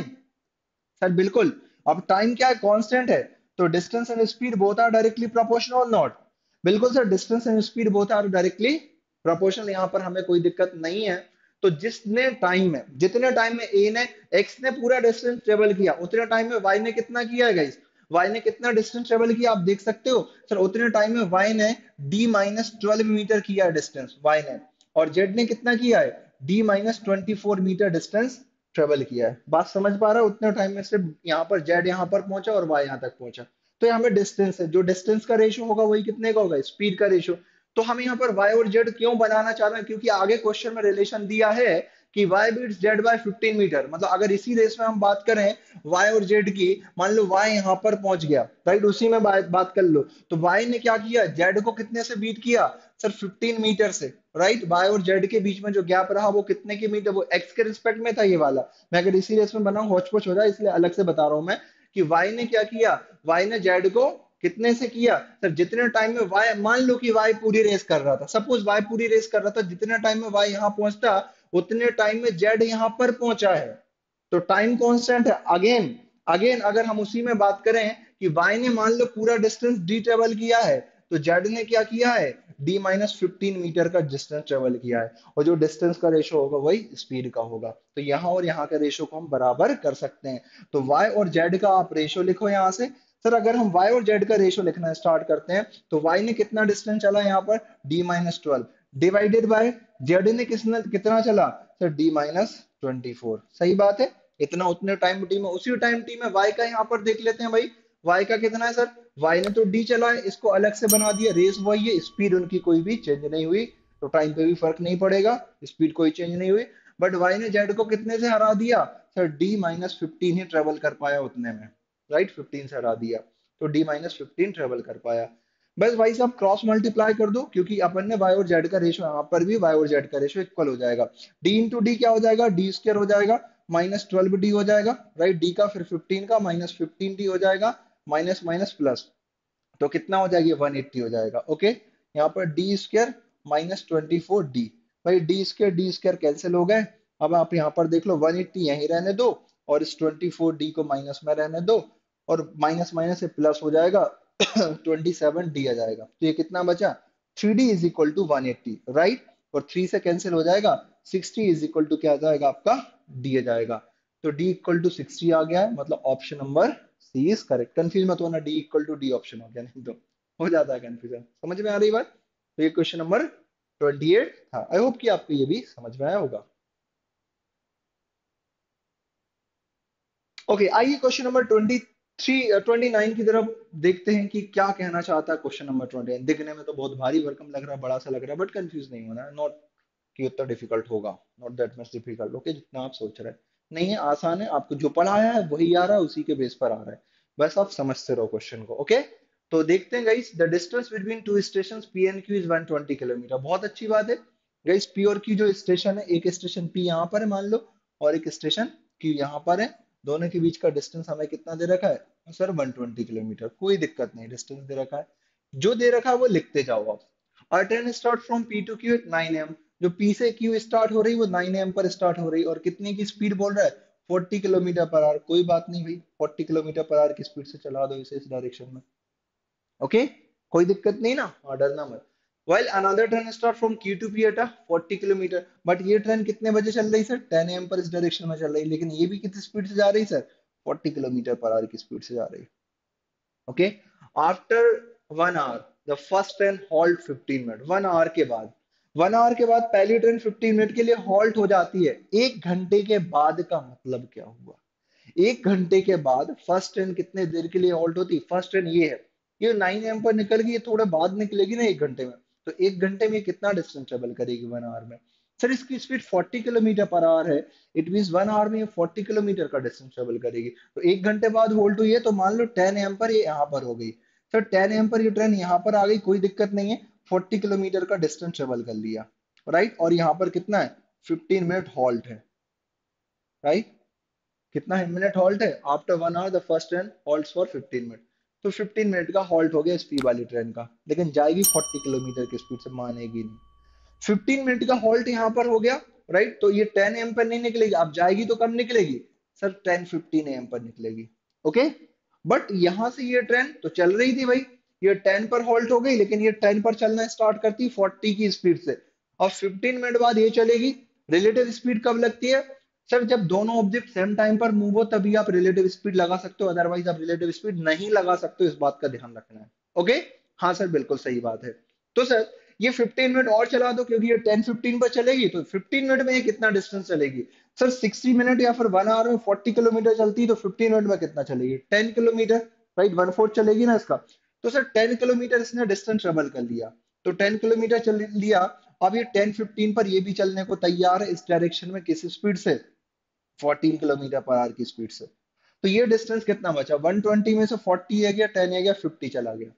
Sir बिल्कुल। अब टाइम क्या है, कांस्टेंट है, तो distance and speed both are directly proportional और नॉट। बिल्कुल sir, distance and speed both are directly proportional, यहाँ पर हमें कोई दिक्कत नहीं है। तो जिसने टाइम में, जितने टाइम में ए ने, एक्स ने पूरा डिस्टेंस ट्रेवल किया, उतने टाइम में वाई ने कितना किया है गाइस, वाई ने कितना डिस्टेंस ट्रेवल किया आप देख सकते हो सर, उतने टाइम में वाई ने डी माइनस ट्वेल्व मीटर किया है डिस्टेंस, वाई ने। और जेड ने कितना किया है, D minus twenty four metre distance travel किया है। बात समझ पा रहा है, उतने टाइम में सिर्फ यहाँ पर जेड यहाँ पर पहुंचा और वाई यहाँ तक पहुंचा। तो यहाँ पे डिस्टेंस है, जो डिस्टेंस का रेशियो होगा वही कितने का होगा, स्पीड का रेशियो। तो हम यहाँ पर वाई और जेड क्यों बनाना चाह रहे हैं, क्योंकि आगे क्वेश्चन में रिलेशन दिया है कि Y beats Z by fifteen metre, मतलब अगर इसी रेस में हम बात करें वाई और जेड की, मान लो वाई यहाँ पर पहुंच गया, राइट, उसी में बात बात कर लो, तो वाई ने क्या किया, जेड को कितने से बीट किया सर, फिफ्टीन मीटर से, राइट। वाई और जेड के बीच में जो गैप रहा वो कितने की मीटर, वो एक्स के रिस्पेक्ट में था ये वाला। मैं अगर इसी रेस में बनाऊं होच पोच हो जाए, इसलिए अलग से बता रहा हूं मैं, कि वाई ने क्या किया, वाई ने जेड को कितने से किया सर, जितने टाइम में वाई, मान लो कि वाई पूरी रेस कर रहा था, सपोज वाई पूरी रेस कर रहा था, जितने टाइम में वाई यहाँ पहुंचता, उतने टाइम में जेड यहाँ पर पहुंचा है। तो टाइम कांस्टेंट है। अगेन, अगेन अगर हम उसी में बात करें कि वाई ने मान लो पूरा डिस्टेंस डी ट्रेवल किया है, तो जेड ने क्या किया है, डी माइनस फिफ्टीन मीटर का डिस्टेंस ट्रेवल किया है, और जो डिस्टेंस का रेशो होगा वही स्पीड का होगा। तो यहाँ और यहाँ के रेशो को हम बराबर कर सकते हैं। तो वाई और जेड का आप रेशो लिखो यहाँ से। सर अगर हम वाई और जेड का रेशो लिखना स्टार्ट करते हैं, तो वाई ने कितना डिस्टेंस चला यहाँ पर, D minus twelve, divided by Z ने कितना कितना चला sir, D minus twenty four. सही बात है, इतना उतने टाइम टी में, उसी टाइम टी में वाई का यहाँ पर देख लेते हैं भाई, वाई का कितना है सर, वाई ने तो डी चला है, इसको अलग से बना दिया, रेस वही है, स्पीड उनकी कोई भी चेंज नहीं हुई, तो टाइम पे भी फर्क नहीं पड़ेगा, स्पीड कोई चेंज नहीं हुई। बट वाई ने जेड को कितने से हरा दिया? सर डी माइनस फिफ्टीन ही ट्रेवल कर पाया उतने में, राइट, फिफ्टीन से हरा दिया, तो डी माइनस फिफ्टीन ट्रेवल कर पाया। बस भाई साहब क्रॉस मल्टीप्लाई कर दो, क्योंकि अपन ने वाई और जेड का रेशियो, यहाँ पर भी वाई और जेड का रेशियो इक्वल हो जाएगा। डी इंटू डी क्या हो जाएगा? डी स्क्र हो जाएगा, माइनस ट्वेल्व डी हो जाएगा, राइट, डी का फिर फिफ्टीन का माइनस फिफ्टीन डी हो जाएगा, माइनस माइनस प्लस, तो कितना हो जाएगी? वन एट्टी हो जाएगा। ओके, यहाँ पर D square minus twenty four D, भाई D square D square cancel हो गए। अब आप यहाँ पर देख लो, वन एट्टी यहीं रहने दो और इस ट्वेंटी फोर डी को माइनस में रहने दो, और माइनस माइनस से प्लस हो जाएगा, ट्वेंटी सेवन डी आ जाएगा। तो ये कितना बचा? Three D is equal to one eighty, right, और थ्री से कैंसिल हो जाएगा, सिक्सटी इज इक्वल टू क्या आ जाएगा आपका? डी आ जाएगा। तो डी इक्वल टू सिक्सटी आ गया है, मतलब option number C is correct. Confuse मत होना, D equal to D option हो गया, नहीं तो हो जाता है कंफ्यूजन। समझ में आ रही बात? तो ये क्वेश्चन नंबर ट्वेंटी एट था। आई होप कि आपको ये भी समझ में आया होगा। ओके, आइए question number twenty three twenty nine की तरफ देखते हैं कि क्या कहना चाहता है क्वेश्चन नंबर ट्वेंटी। दिखने में तो बहुत भारी भरकम लग रहा है, बड़ा सा लग रहा है, बट कंफ्यूज नहीं होना है, नॉट कि उतना डिफिकल्ट होगा, not that much difficult, okay, जितना आप सोच रहे हैं। नहीं है, आसान है, आपको जो पढ़ाया है वही आ रहा है, उसी के बेस पर आ रहा है, बस आप समझते रहो क्वेश्चन को। ओके, तो देखते हैं guys, the distance between two station P and Q is one twenty kilometre. बहुत अच्छी बात है गाइस, पी और क्यू जो स्टेशन है, एक स्टेशन पी यहाँ पर है मान लो, और एक स्टेशन क्यू यहाँ पर है, दोनों के बीच का डिस्टेंस हमें कितना दे रखा है सर? One twenty kilometre. कोई दिक्कत नहीं, डिस्टेंस दे रखा है, जो दे रखा है वो लिखते जाओ आप। और train start from P to Q at nine AM, जो पी से क्यू स्टार्ट हो रही है वो नाइन एम पर स्टार्ट हो रही है, और कितने की स्पीड बोल रहा है? Forty kilometre per hour. कोई बात नहीं भाई, फोर्टी किलोमीटर पर आवर की स्पीड से चला दो इसे इस डायरेक्शन में। ओके, कोई दिक्कत नहीं ना, हाँ डरना मत। While another train start from Q to P at a forty kilometre, but ये ट्रेन कितने बजे चल रही सर? टेन एम पर इस डायरेक्शन में चल रही, लेकिन ये भी कितनी स्पीड से जा रही sir? Forty kilometre per hour की स्पीड से जा रही। Okay, after one hour the first train halt fifteen minute. One hour के बाद, वन आवर के बाद पहली ट्रेन फिफ्टीन मिनट के लिए हॉल्ट हो जाती है। एक घंटे के बाद का मतलब क्या हुआ? एक घंटे के बाद फर्स्ट ट्रेन कितने देर के लिए हॉल्ट होती? फर्स्ट ट्रेन ये है, ये नाइन एम पर निकल गई, ये थोड़ा बाद निकलेगी ना एक घंटे में, तो एक घंटे में ये कितना डिस्टेंस ट्रेवल करेगी वन आवर में? सर इसकी speed forty kilometre per hour है, इट मीन वन आवर में ये फोर्टी किलोमीटर का डिस्टेंस ट्रेवल करेगी। तो एक घंटे बाद होल्ड हुई है, तो मान लो टेन एम पर ये यहाँ पर हो गई। सर टेन एम पर ये ट्रेन यहाँ पर आ गई, कोई दिक्कत नहीं है, फोर्टी किलोमीटर का डिस्टेंस ट्रेवल कर लिया, राइट, और यहाँ पर कितना है? फिफ्टीन मिनट हॉल्ट है, राइट, कितना है मिनट हॉल्ट है? After one hour the first train halts for fifteen minute. तो फिफ्टीन मिनट का हॉल्ट हो गया स्पीड वाली ट्रेन का, लेकिन जाएगी फोर्टी किलोमीटर की स्पीड से, मानेगी नहीं। फिफ्टीन मिनट का हॉल्ट यहाँ पर हो गया, राइट, तो ये टेन एम पर नहीं निकलेगी, अब जाएगी तो कब निकलेगी सर? टेन फिफ्टीन एम पर निकलेगी। ओके, बट यहां से ये ट्रेन तो चल रही थी भाई, ये टेन पर हॉल्ट हो गई, लेकिन ये टेन पर चलना स्टार्ट करती फोर्टी की स्पीड से। अब फिफ्टीन मिनट बाद ये चलेगी। रिलेटिव स्पीड कब लगती है सर? जब दोनों ऑब्जेक्ट सेम टाइम पर मूव हो तभी आप रिलेटिव स्पीड लगा सकते हो, अदरवाइज आप रिलेटिव स्पीड नहीं लगा सकते हो, इस बात का ध्यान रखना है। ओके, हाँ सर बिल्कुल सही बात है। तो सर ये फिफ्टीन मिनट और चला दो, क्योंकि ये टेन फिफ्टीन पर चलेगी, तो फिफ्टीन मिनट में ये कितना डिस्टेंस चलेगी सर? सिक्सटी मिनट या फिर वन आवर में फोर्टी किलोमीटर चलती है, तो फिफ्टीन मिनट में कितना चलेगी? Ten kilometre, right, one fourth चलेगी ना इसका। तो सर टेन किलोमीटर इसने डिस्टेंस ट्रेवल कर लिया, तो टेन किलोमीटर चल लिया। अब ये टेन फिफ्टीन पर ये भी चलने को तैयार है, इस डायरेक्शन में, किस स्पीड से? फोर्टीन किलोमीटर पर आवर की स्पीड से। तो ये डिस्टेंस कितना बचा? वन ट्वेंटी में से फोर्टी है गया, टेन है गया, फिफ्टी चला गया।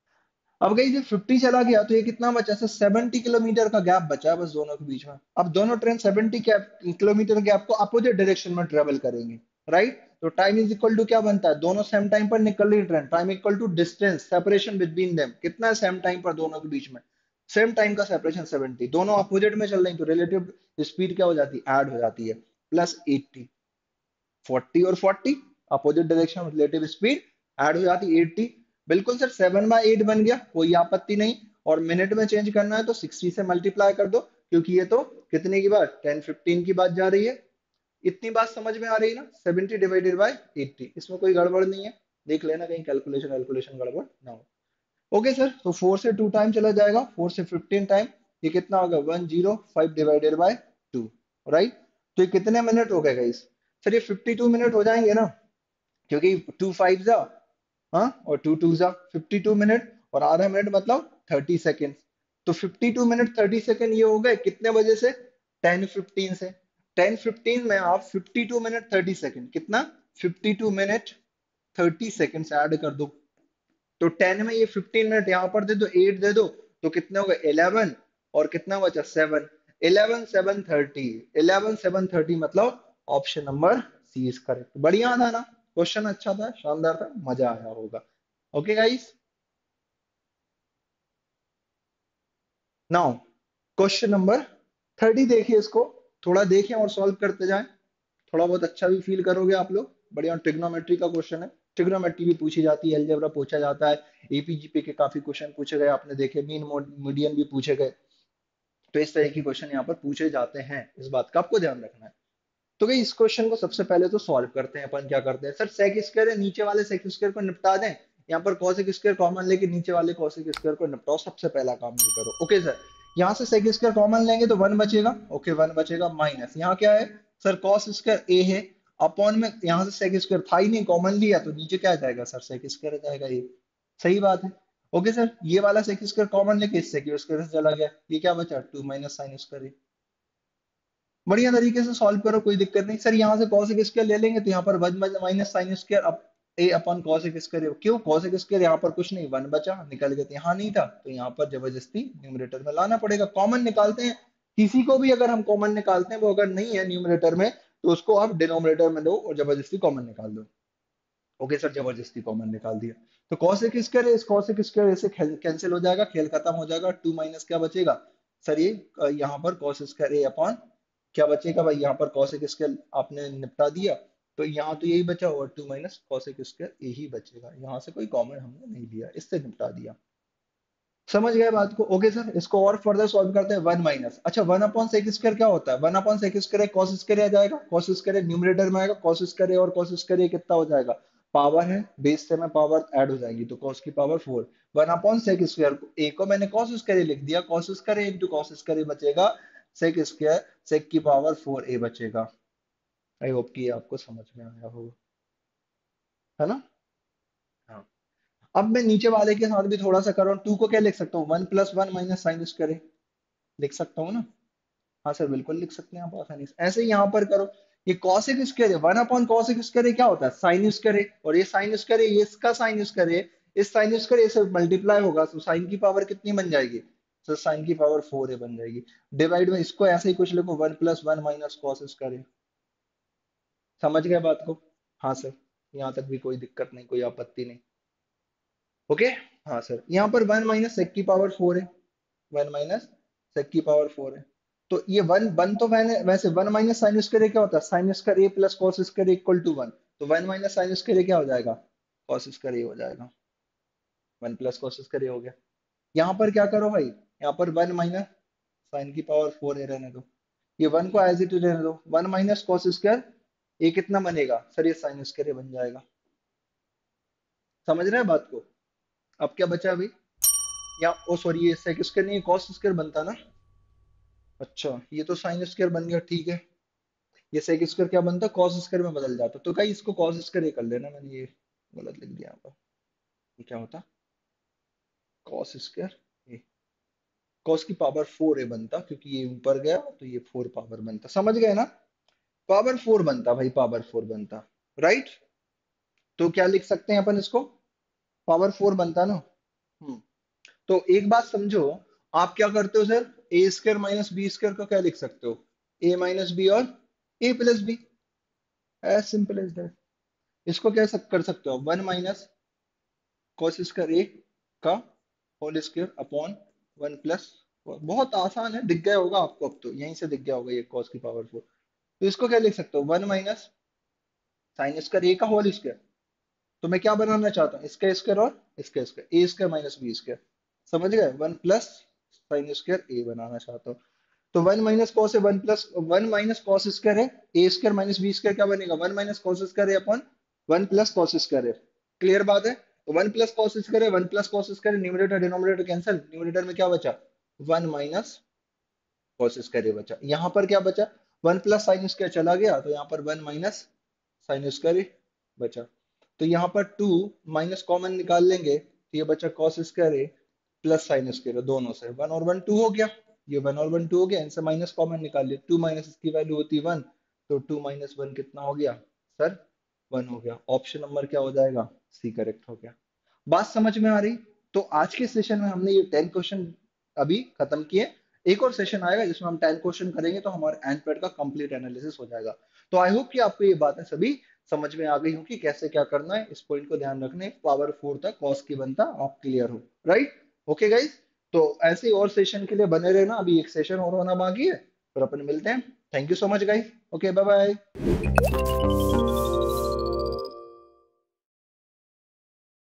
अब गई जब फिफ्टी चला गया, तो ये कितना बचा सर? सेवेंटी किलोमीटर का गैप बचा बस दोनों के बीच में। अब दोनों ट्रेन सेवेंटी किलोमीटर गैप को अपोजिट डायरेक्शन में ट्रेवल करेंगे, राइट, तो टाइम इज इक्वल टू क्या बनता है? दोनों सेम टाइम पर निकल रही train, time equal to distance separation between them, कितना है सेम टाइम पर दोनों के बीच में? सेम टाइम का सेपरेशन सेवेंटी। दोनों अपोजिट में चल रही, तो रिलेटिव स्पीड क्या हो जाती है? ऐड हो जाती है, प्लस एट्टी। फोर्टी और फोर्टी अपोजिट डायरेक्शन में, रिलेटिव स्पीड ऐड हो जाती है एट्टी। बिल्कुल सर, सेवन बाय एट बन गया, कोई आपत्ति नहीं। और मिनट में चेंज करना है तो सिक्सटी से मल्टीप्लाई कर दो, क्योंकि ये तो कितने की बात? टेन फिफ्टीन की बात जा रही है। इतनी बात समझ में आ रही है ना? सेवेंटी डिवाइडेड बाय एट्टी, इसमें कोई गड़बड़ नहीं है, देख लेना कहीं कैलकुलेशन कैलकुलेशन गड़बड़ ना हो। ओके सर, तो फोर से टू टाइम चला जाएगा, फोर से फिफ्टीन टाइम, ये कितना होगा? One zero five divided by two, right. तो ये कितने मिनट हो गए गाइस? सर ये फिफ्टी टू मिनट हो जाएंगे ना, क्योंकि टू फाइव जा हाँ, और टू टू जा फिफ्टी टू मिनट, और आधा मिनट मतलब थर्टी सेकेंड। तो fifty two minute thirty second ये हो गए कितने बजे से? टेन फिफ्टीन से। टेन फिफ्टीन में आप fifty two minute thirty second कितना, fifty two minute thirty second से ऐड कर दो। तो टेन में ये फिफ्टीन मिनट यहाँ पर दे दो, एट दे दो, तो कितने हो गए इलेवन, और कितना बचा seven. Eleven seven thirty, eleven seven thirty मतलब option number C is correct. बढ़िया था ना, क्वेश्चन अच्छा था, शानदार था, मजा आया होगा। Okay guys, now question number thirty देखिए इसको, थोड़ा देखें और सॉल्व करते जाएं, थोड़ा बहुत अच्छा भी फील करोगे आप लोग। बढ़िया ट्रिग्नोमेट्री का क्वेश्चन है, ट्रिग्नोमेट्री भी पूछी जाती है, अलजेब्रा पूछा जाता है, एपीजीपी के काफी क्वेश्चन पूछे गए आपने देखे, मीन मीडियन भी पूछे गए। तो इस तरह की क्वेश्चन यहाँ पर पूछे जाते हैं, इस बात का आपको ध्यान रखना है। तो भाई इस क्वेश्चन को सबसे पहले तो सॉल्व करते हैं। अपन क्या करते हैं सर, सेक स्क्वायर है, नीचे वाले सेक स्क्वायर को निपटा दें, यहाँ पर कॉसेक स्क्वायर कॉमन लेके नीचे वाले कॉसेक स्क्वायर को निपटाओ, सबसे पहला काम ये करो। ओके सर, यहाँ से सेक स्क्वायर कॉमन लेंगे तो वन बचेगा। ओके, वन बचेगा, माइनस यहाँ क्या है सर, कॉस स्क्वायर ए है, अपॉन में यहाँ से सेक स्क्वायर था ही नहीं, कॉमन लिया तो नीचे क्या आ जाएगा सर, सेक स्क्वायर आ जाएगा ये। सही बात है। ओके सर, ये वाला सेक स्क्वायर कॉमन लेके इस सेक स्क्वायर से चला गया, ये क्या बचा, टू माइनस साइन स्क्वायर। बढ़िया तरीके से सॉल्व करो, कोई दिक्कत नहीं सर। यहाँ से कॉसेक स्क्वायर ले लेंगे तो यहाँ पर वन माइनस साइन स्क्वायर अब ए अपॉन कॉसेक स्क्वायर, क्यों कॉसेक स्क्वायर, यहाँ पर कुछ नहीं, वन बचा, निकल गया, यहाँ नहीं था तो यहाँ पर जबरदस्ती न्यूमरेटर में लाना पड़ेगा। कॉमन निकालते हैं, किसी को भी अगर हम कॉमन निकालते हैं, वो अगर नहीं है न्यूमरेटर में तो उसको आप डिनोमिनेटर में दो और जबरदस्ती कॉमन निकाल दो। ओके सर, जबरदस्ती कॉमन निकाल दिया, तो कॉसेक स्क्वायर इस कॉसेक स्क्वायर से कैंसिल हो जाएगा, खेल खत्म हो जाएगा, टू माइनस क्या बचेगा सर, ये अ, यहाँ पर कॉस स्क्वायर ए अपॉन क्या बचेगा भाई, यहाँ पर कॉसेक स्क्वायर आपने निपटा दिया, तो यहाँ तो यही बचा, और two minus cosec square A ही बचेगा, यहाँ से कोई कॉमन हमने नहीं लिया, इससे निपटा दिया। समझ गए बात को? ओके सर, इसको और फर्दर सॉल्व करते हैं। वन माइनस, अच्छा वन अपॉन सेक स्क्वायर क्या होता है, one upon sec square cos square आ जाएगा, कॉस स्क्वायर न्यूमरेटर में आएगा, कॉस स्क्वायर और कॉस स्क्वायर कितना हो जाएगा, पावर है, बेस से में पावर ऐड हो जाएगी तो कॉस की power four. One upon sec square, A को मैंने कॉस स्क्वायर लिख दिया, cos square into cos square बचेगा, सेक स्क्वायर सेक की पावर फोर ए बचेगा। आई होप कि ये आपको समझ में आया होगा, है ना? हाँ, अब मैं नीचे वाले के साथ भी थोड़ा सा कर रहा हूँ, टू को क्या लिख सकता हूँ, one plus one minus sine square लिख सकता हूँ ना? हाँ सर, बिल्कुल लिख सकते हैं आप आसानी से। ऐसे ही यहाँ पर करो, ये कॉसेक स्क्वायर है, वन अपॉन कॉसेक स्क्वायर क्या होता है, साइन स्क्वायर है, और ये साइन स्क्वायर है, ये इसका साइन स्क्वायर है, इस साइन स्क्वायर से मल्टीप्लाई होगा तो साइन की पावर कितनी बन जाएगी सर, साइन की पावर फोर है बन जाएगी। डिवाइड में इसको ऐसे ही कुछ लिखो, one plus one minus cos square. समझ गए बात को? हाँ सर, यहाँ तक भी कोई दिक्कत नहीं, कोई आपत्ति नहीं। ओके, हाँ सर, यहाँ पर वन माइनस सेक की पावर फोर है, वन माइनस सेक की पावर फोर है। तो ये वन वन तो मैंने वैसे वन माइनस साइन स्क्वायर क्या होता है, sine square A plus cos square equal to one, तो वन माइनस साइन स्क्वायर क्या हो जाएगा, कॉस स्क्वायर हो जाएगा, वन प्लस कॉस स्क्वायर हो गया। यहाँ पर क्या करो भाई, यहाँ पर वन माइनस साइन की पावर फोर ए रहने दो, ये वन को एज इट इज रहने दो, वन माइनस कॉस स्क्वायर ये कितना बनेगा सर, ये साइन स्क्वायर बन जाएगा। समझ रहे हैं बात को? अब क्या बचा अभी, या ओ सॉरी, ये सेक स्क्वायर नहीं, कॉस स्क्वायर बनता ना। अच्छा, ये तो साइन स्क्वायर बन गया, ठीक है। ये सेक स्क्वायर क्या बनता, कॉस स्क्वायर में बदल जाता, तो कहीं इसको कॉस स्क्वायर ही कर लेना, मैंने ये गलत लिख दिया यहाँ पर। ये क्या होता, कॉस स्क्वायर ये कॉस की पावर फोर ए बनता, क्योंकि ये ऊपर गया तो ये फोर पावर बनता, समझ गए ना? पावर फोर बनता भाई, पावर फोर बनता, राइट। तो क्या लिख सकते हैं अपन इसको, पावर फोर बनता ना। हम्म, तो एक बात समझो, आप क्या करते हो sir, A square minus B square को क्या लिख सकते हो, ए माइनस बी और A plus B, as simple as that. इसको क्या सक- कर सकते हो, one minus cos square A का whole square upon one plus, बहुत आसान है, दिख गया होगा आपको, अब तो यहीं से दिख गया होगा ये कॉस की पावर फोर। तो इसको क्या लिख सकते हो, one minus sine square A का होल स्क्वायर, तो मैं क्या बनाना चाहता हूँ, इसका स्क्वायर और इसका square, A square minus B square, समझ गए, one plus sine square A बनाना चाहता हूँ। तो वन माइनस कॉस है, one plus one minus cos square है, A square minus B square क्या बनेगा, वन माइनस कॉस स्क्वायर है upon one plus cos square है। क्लियर बात है? तो वन प्लस कॉस स्क्वायर है, one plus cos square, numerator denominator cancel, numerator में क्या बचा, वन माइनस कॉस स्क्वायर बचा, यहाँ पर क्या बचा, वन प्लस साइन स्क्वायर चला गया तो यहाँ पर वन माइनस साइन स्क्वायर बचा। तो यहाँ पर टू माइनस कॉमन निकाल लेंगे तो ये बचा cos square A plus sine square दोनों से, वन और वन टू हो गया, ये वन और वन टू हो गया, इनसे माइनस कॉमन निकाल लिया, टू माइनस इसकी वैल्यू होती वन, तो टू माइनस वन कितना हो गया सर, वन हो गया। ऑप्शन नंबर क्या हो जाएगा, सी करेक्ट हो गया। बात समझ में आ रही? तो आज के सेशन में हमने ये टेन क्वेश्चन अभी खत्म किए। एक और सेशन आएगा जिसमें हम टेन क्वेश्चन करेंगे तो हमारे एनपैड का कंप्लीट एनालिसिस हो जाएगा। तो आई होप कि आपको ये बातें सभी समझ में आ गई हो कि कैसे क्या करना है, इस पॉइंट को ध्यान रखने, पावर फोर तक कॉस की बनता आप क्लियर हो, राइट? ओके गाइज, तो ऐसे ही और सेशन के लिए बने रहना, अभी एक सेशन और होना बाकी है, फिर अपन मिलते हैं। Thank you so much guys, okay bye bye.